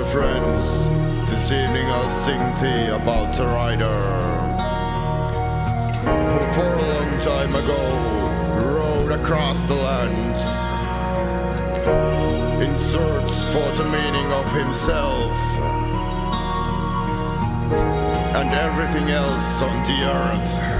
friends, this evening I'll sing thee about a rider who for a long time ago rode across the lands in search for the meaning of himself and everything else on the earth.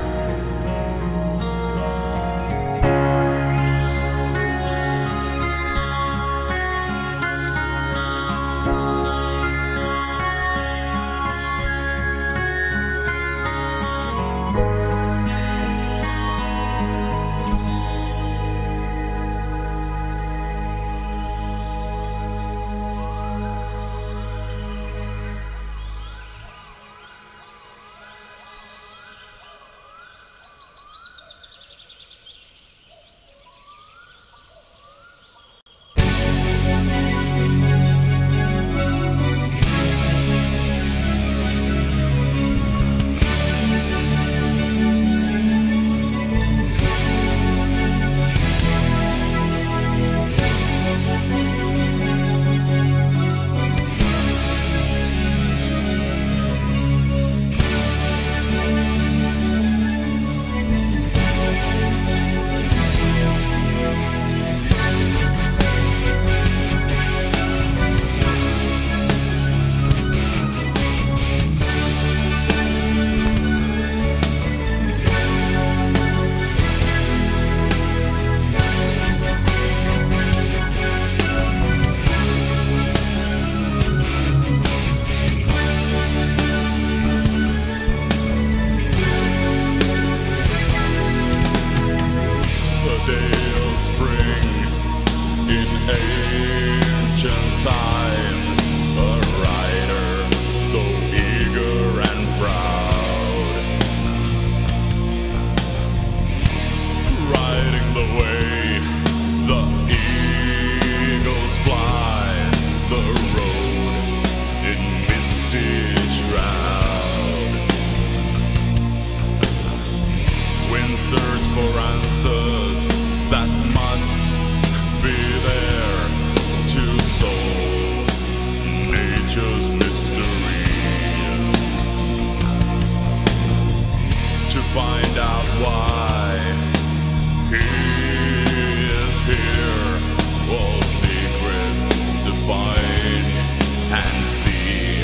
Times, a rider so eager and proud, riding the way the eagles fly, the road in misty shroud. When search for answers that must be there to solve nature's mystery, to find out why he is here, all secrets to find and see.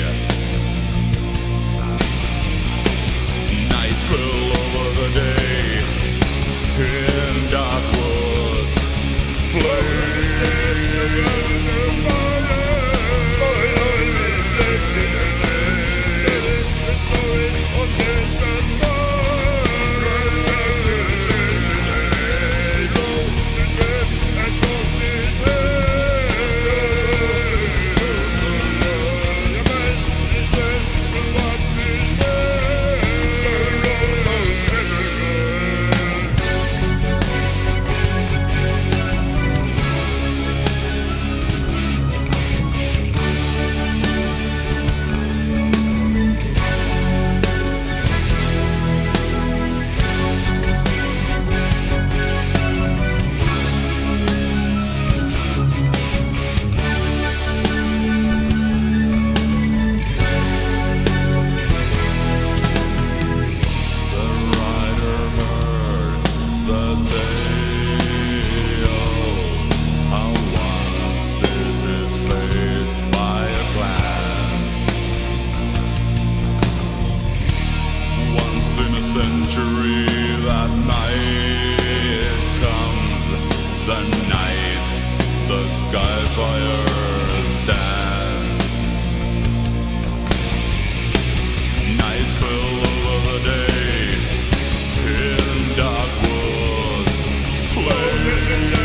Night fell over the day in dark woods, flames. In a century, that night comes, the night the sky fire stands. Night fell over the day in dark woods, flames.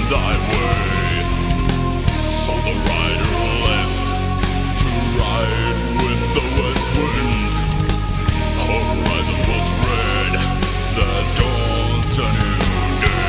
thy way. So the rider left to ride with the west wind. Horizon was red, the dawn's a new day.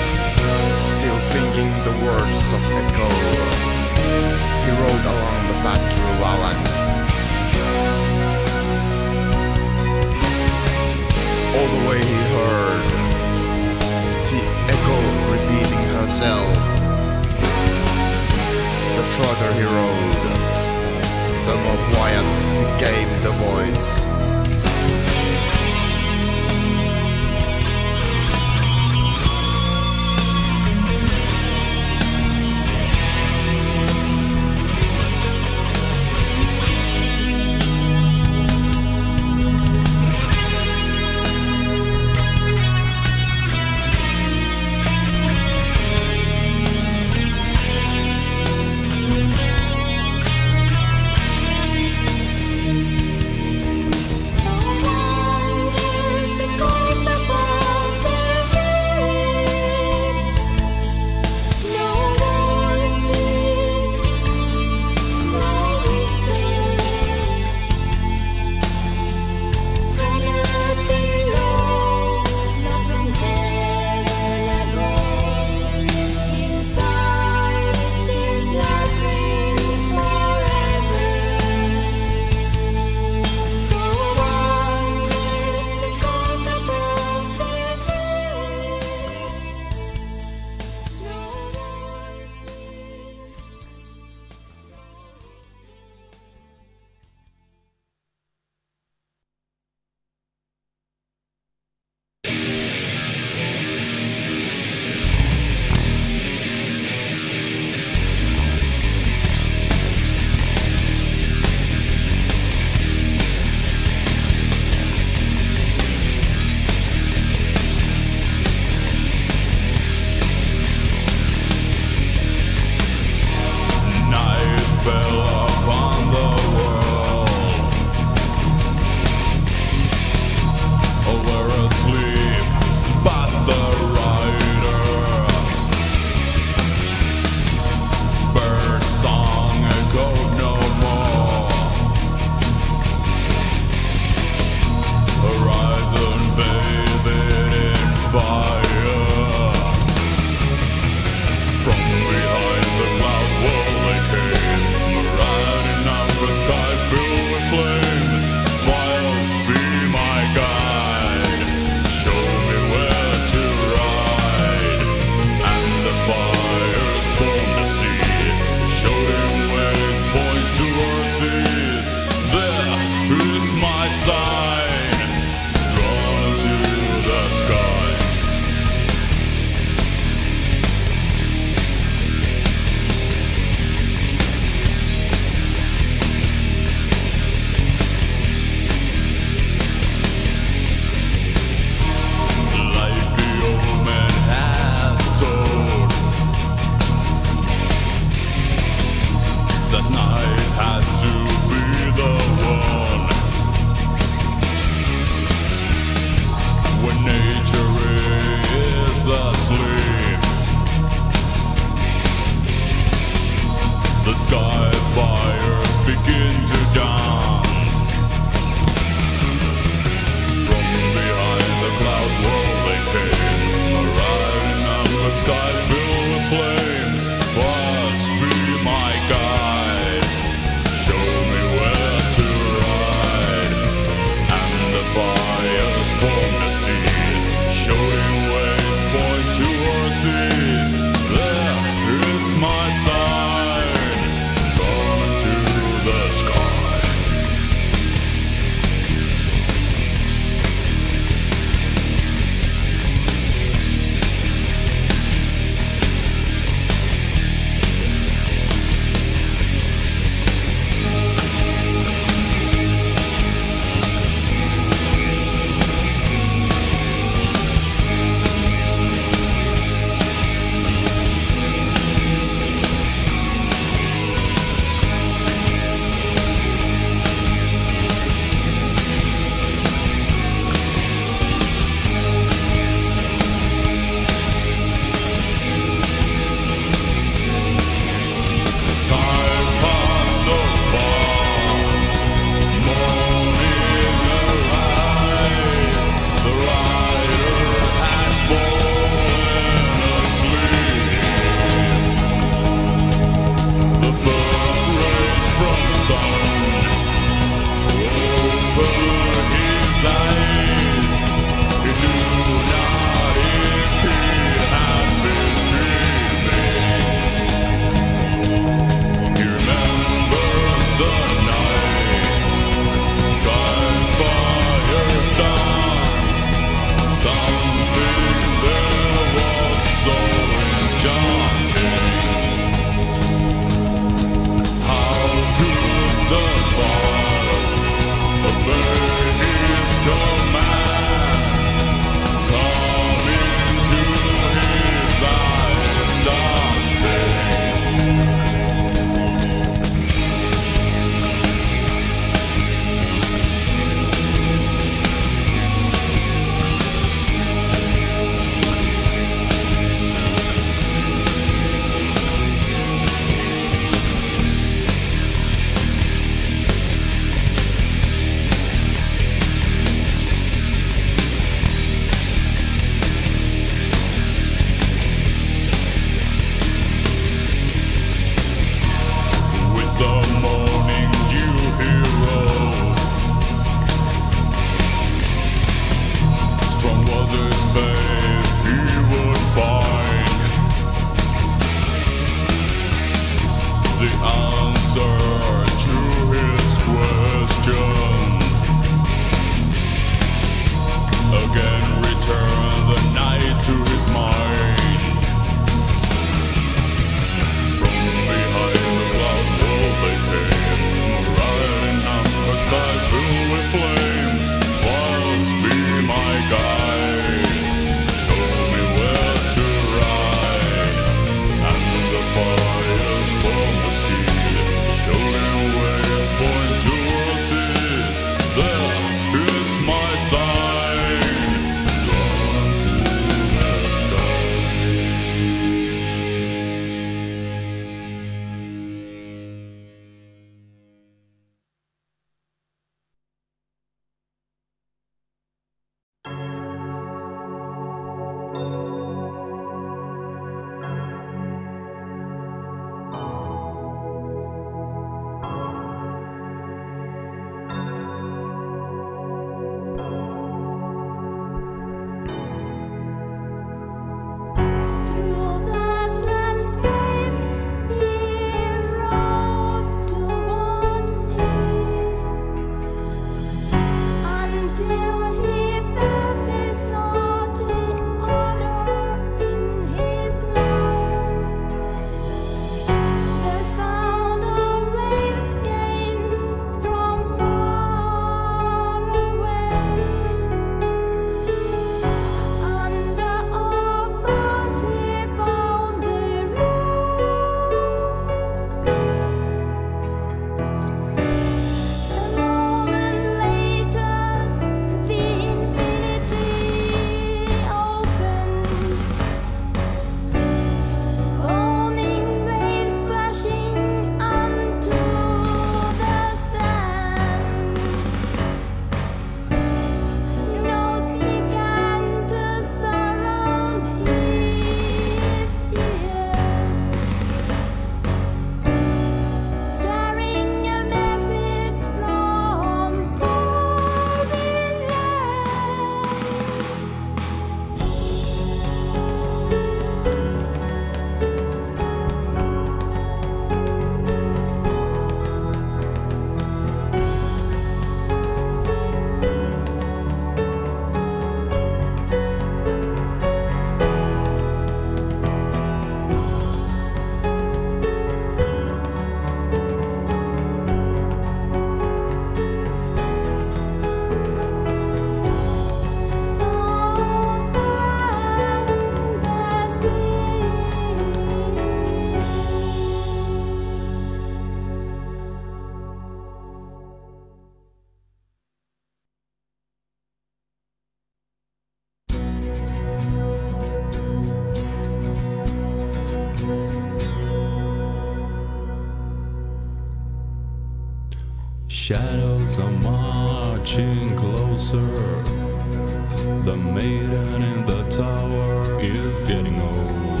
Shadows are marching closer. The maiden in the tower is getting old.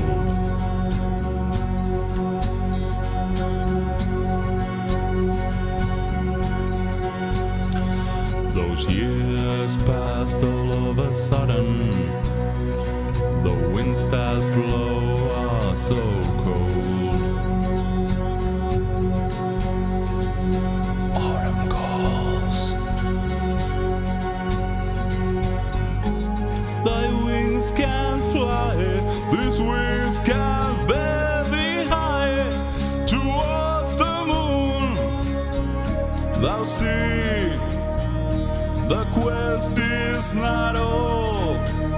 Those years passed all of a sudden. The winds that blow are so cold. Autumn calls. Thy wings can fly, these wings can bear thee high towards the moon. Thou see, the quest is not all.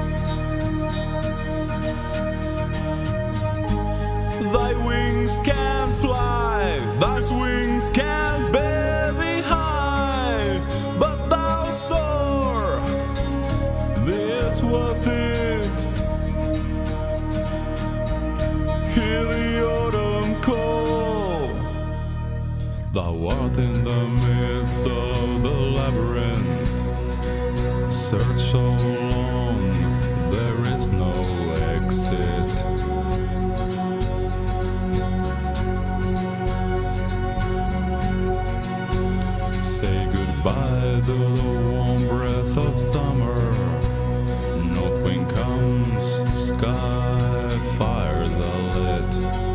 Thy wings can fly, thy wings can bear thee high, but thou soar, this worth it. Hear the autumn call. Thou art in the midst of the labyrinth. Search so long, there is no exit. Say goodbye to the warm breath of summer. North wind comes, sky fires are lit.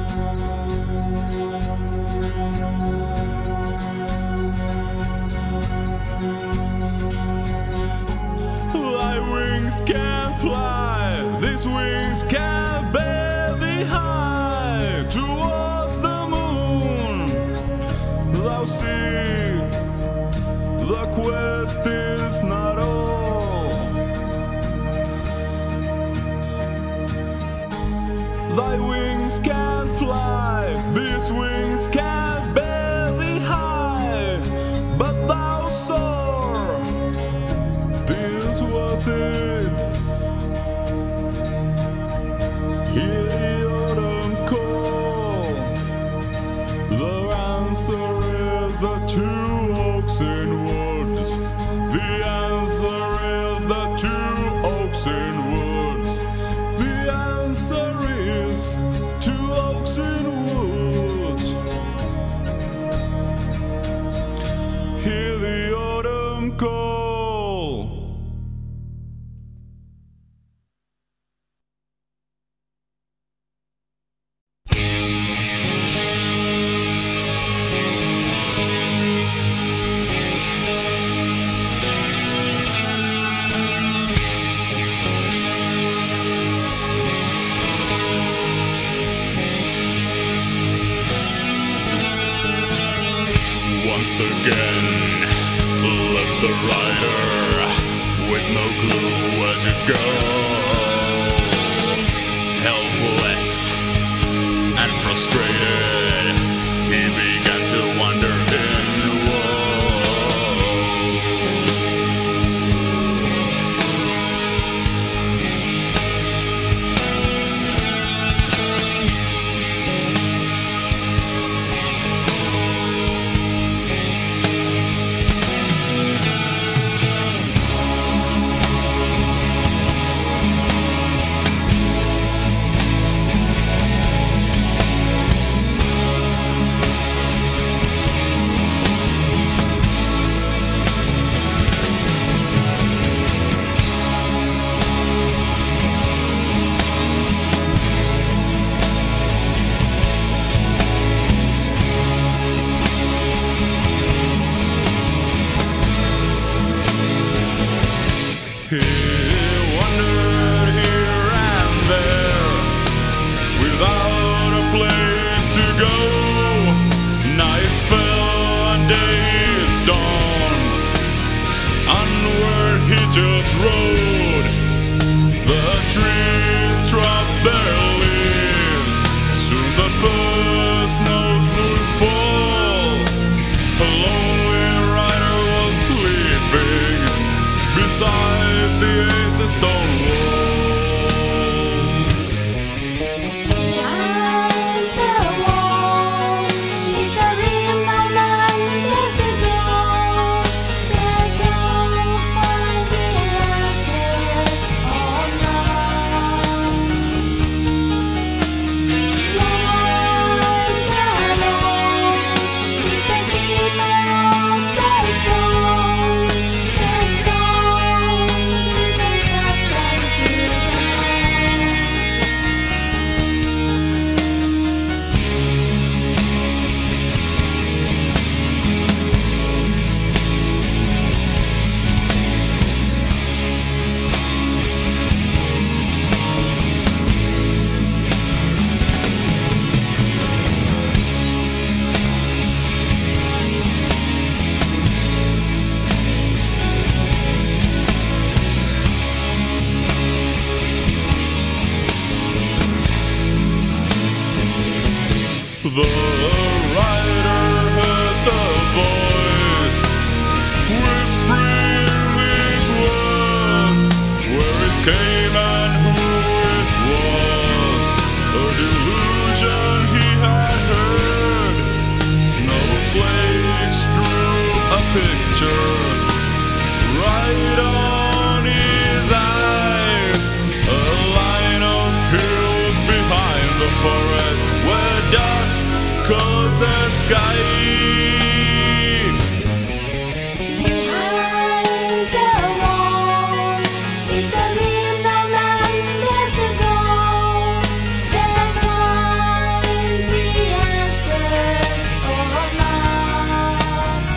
Thy wings can fly, these wings can bear thee high towards the moon. Thou see, the quest is not all. Thy wings can fly, these wings can bear thee high, but thou soar, this worth it. Hear the autumn call. The answer is the two oaks in woods. The answer is the two oaks in woods. The answer is two oaks in woods. Hear the autumn call. Once again, left the rider with no clue where to go. Helpless and frustrated, he began to wander in woe. He wandered here and there without a place to go. Nights fell and days dawned. Onward he just rode. The trees dropped their leaves. Soon the first snows would fall. A lonely rider was sleeping beside the ancient stone wall. Behind the wall is a real man, place to go. The rider heard the voice whispering these words, where it came and who it was. A delusion he had heard. Snowflakes drew a picture right on his eyes. A line of hills behind the forest where dusk covers the sky. Behind the wall is a real man, there's the goal that find the answers or not.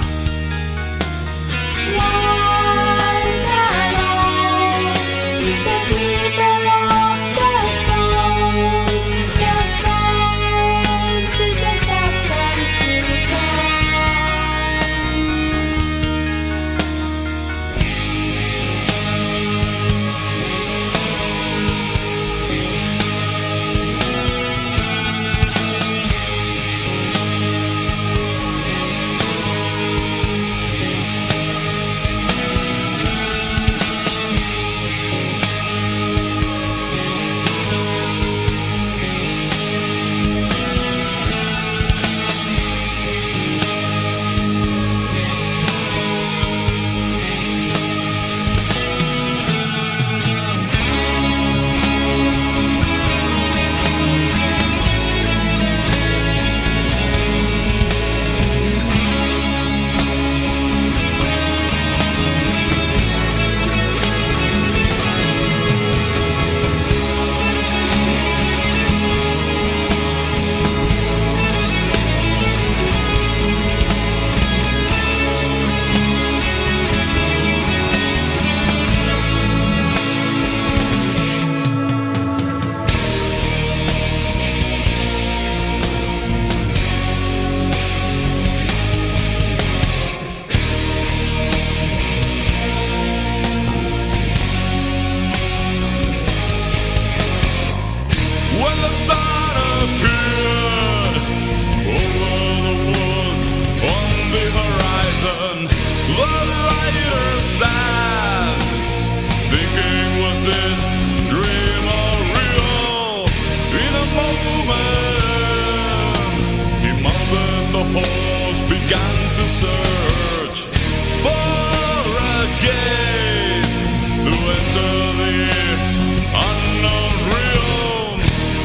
Once and all is the people of the stone. The stone is the last man to come. When the sun appeared over the woods on the horizon, the rider sat, thinking, was it dream or real? In a moment, he mounted the horse, began to search for a gate to enter the unknown realm.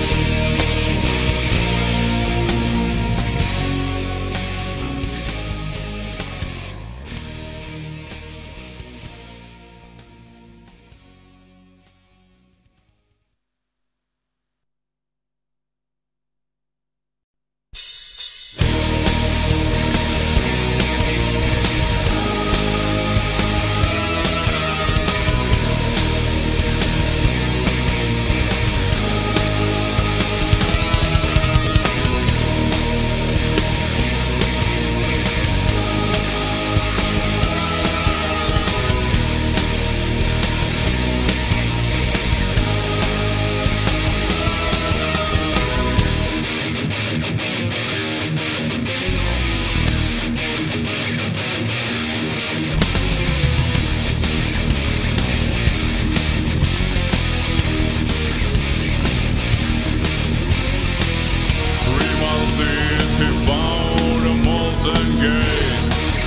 He found a molten gate,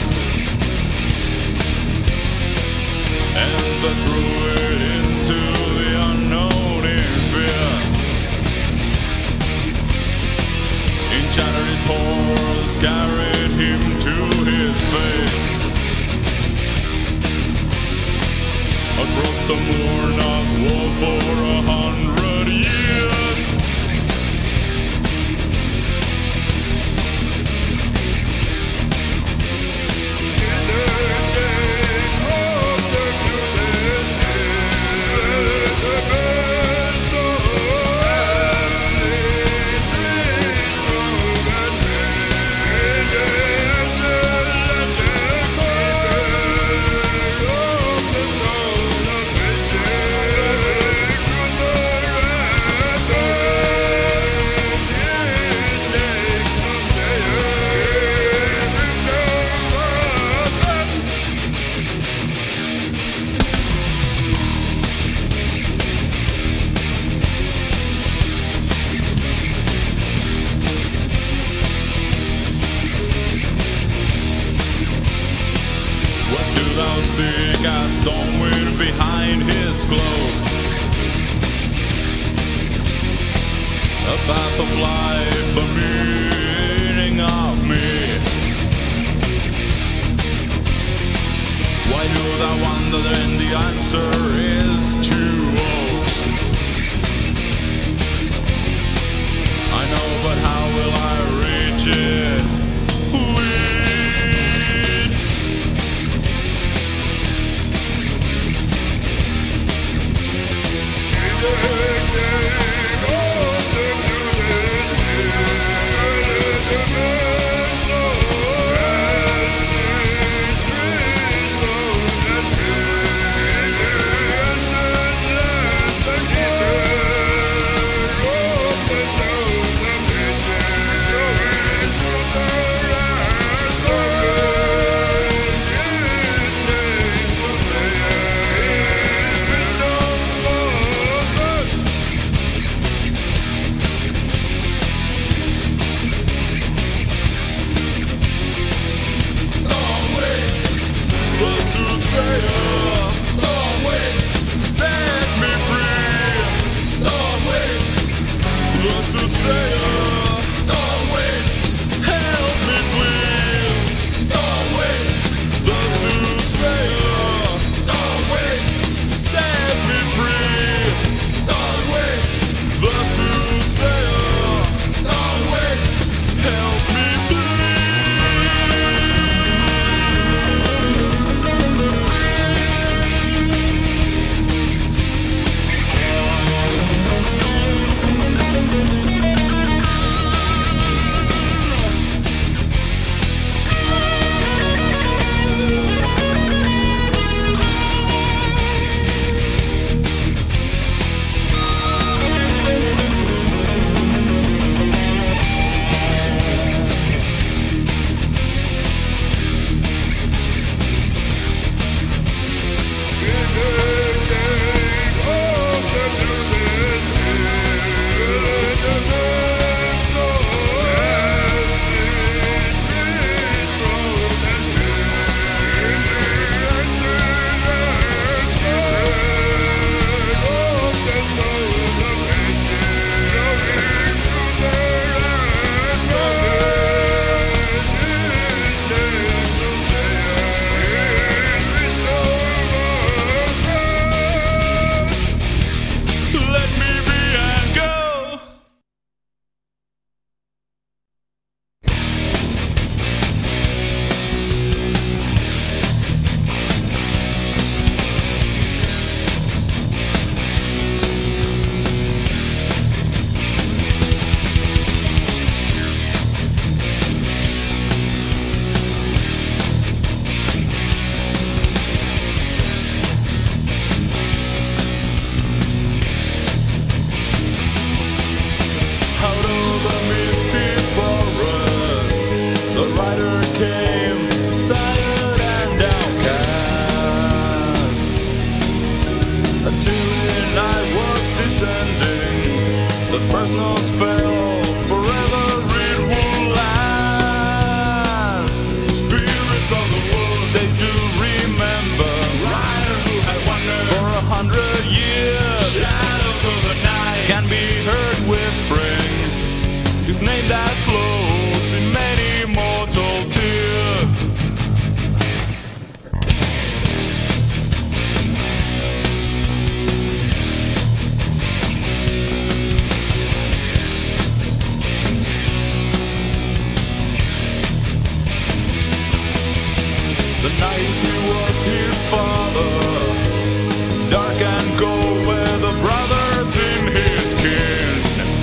and that threw it into the unknown in fear. Enchanted his horse, carried him to his fate. Across the moor of war for 100 years. snows fell, forever it will last. Spirits of the world, they do remember Rider who had wandered for 100 years. Shadows of the night can be heard whispering his name that flows in many mortal tears. The night he was his father, dark and cold were the brothers in his kin.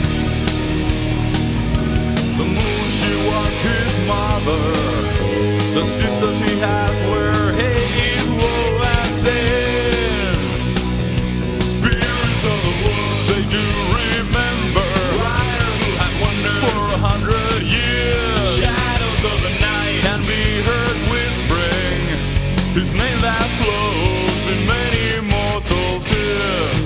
The moon, she was his mother, the sisters he had were hate, woe and sin. Spirits of the world, they do remember Rider who had wandered for 100 years. Shadows of the night can be heard whispering his name that flows in many mortal tears.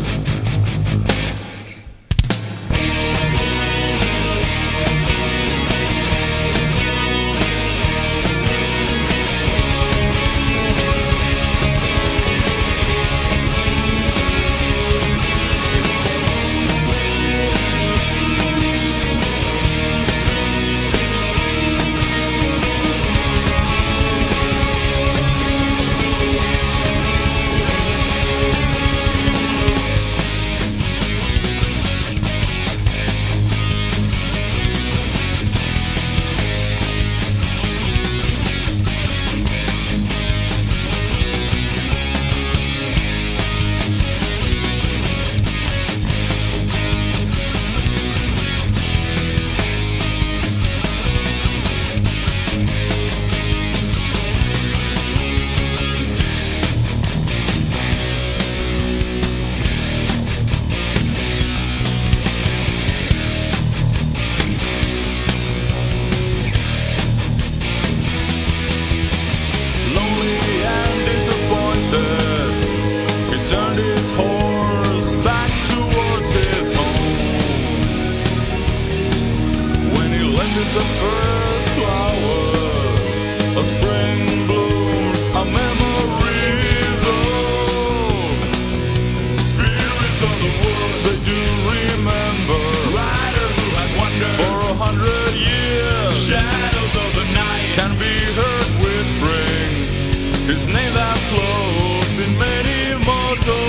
The first flower, a spring bloom, a memory's old. Spirits of the world, they do remember Rider who had wandered for 100 years. Shadows of the night can be heard whispering his name that flows in many mortal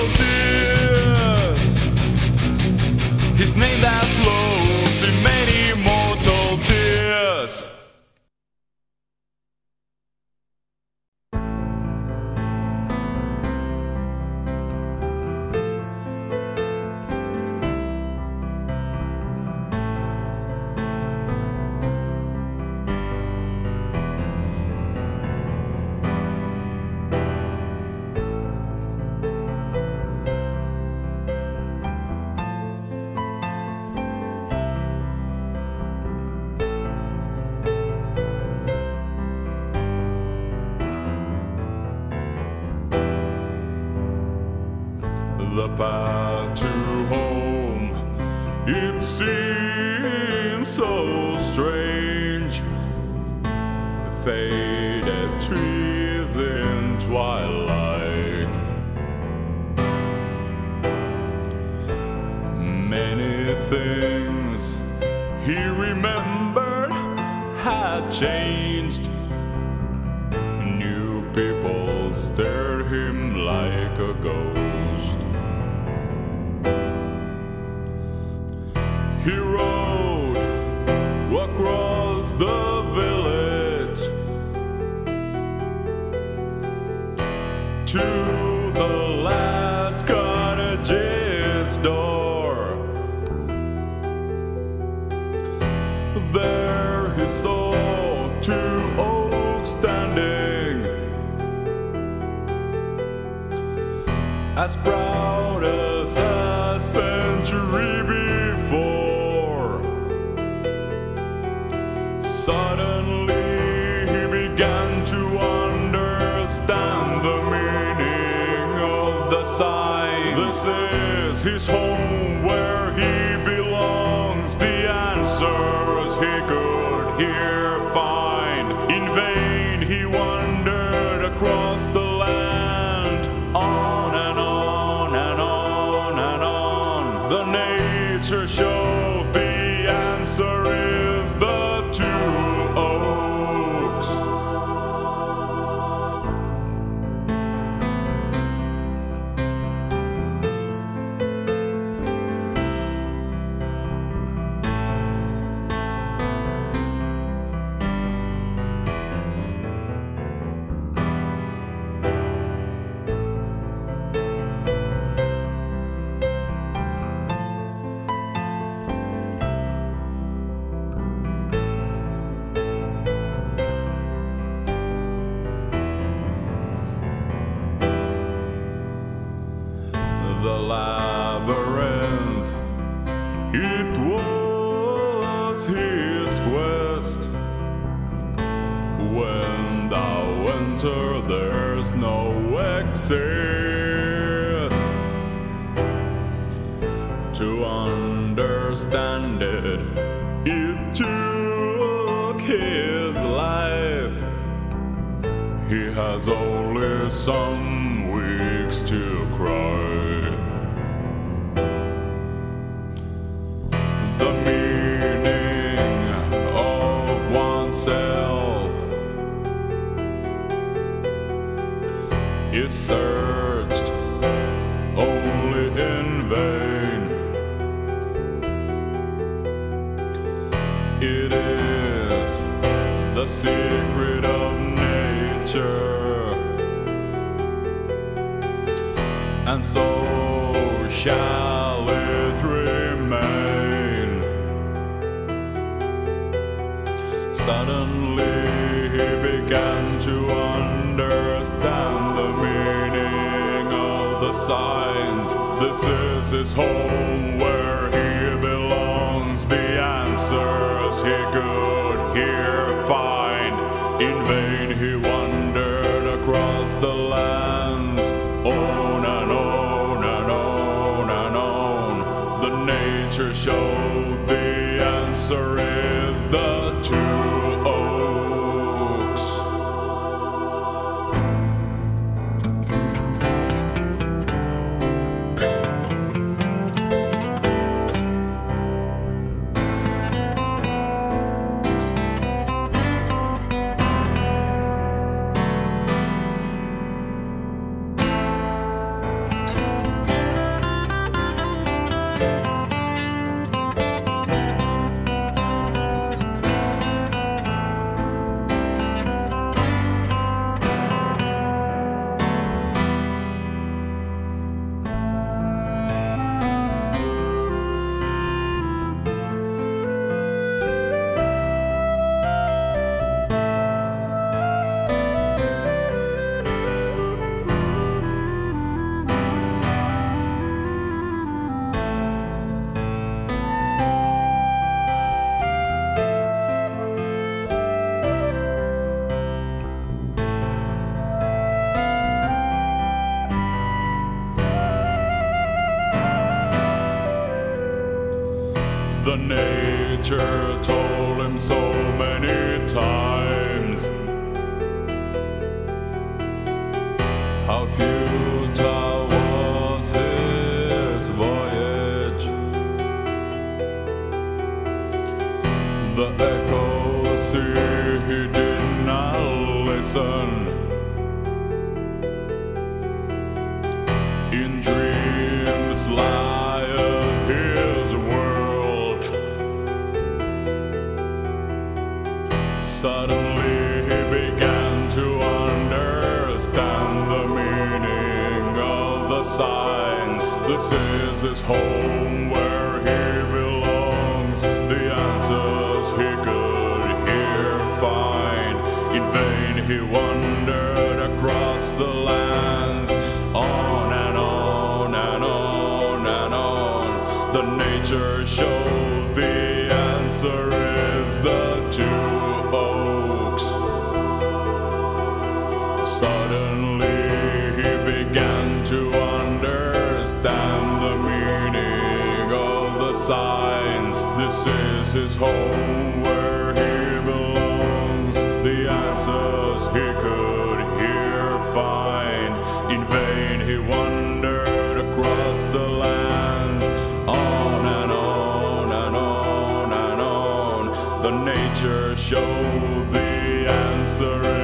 tears. His name that flows in many mortal tears. The path to home, it seems so strange. Faded trees in twilight, many things he remembered had changed. New people stared him like a ghost. He rode across the village to the last cottage's door. There he saw two oaks standing, as proud as a century before. Suddenly he began to understand the meaning of the sign. This is his home, where he belongs. he could here find. In vain he wandered across the land, on and on and on and on. The nature showed the answer is the two oaks. The labyrinth, it was his quest. When thou enter, there's no exit. To understand it, it took his life. He has only some weeks to cry. The meaning of oneself is searched only in vain. It is the secret of nature, and so shall it remain. Suddenly he began to understand the meaning of the signs. This is his home where he belongs. The answers he could here find. In vain he wandered across the lands, on and on and on and on. The nature showed the answer is the two oaks. The nature told him so many times how futile was his voyage. The echoes see he did not listen. In dreams lieth his world. Suddenly he began to understand the meaning of the signs. This is his home where he belongs. The answers he could here find. In vain he wandered across the lands, on and on and on and on. The nature showed the answer is the two oaks. Suddenly he began to understand the meaning of the signs. This is his home where he belongs. The answers he could here find. In vain he wandered across the lands. On and on and on and on. The nature showed the answer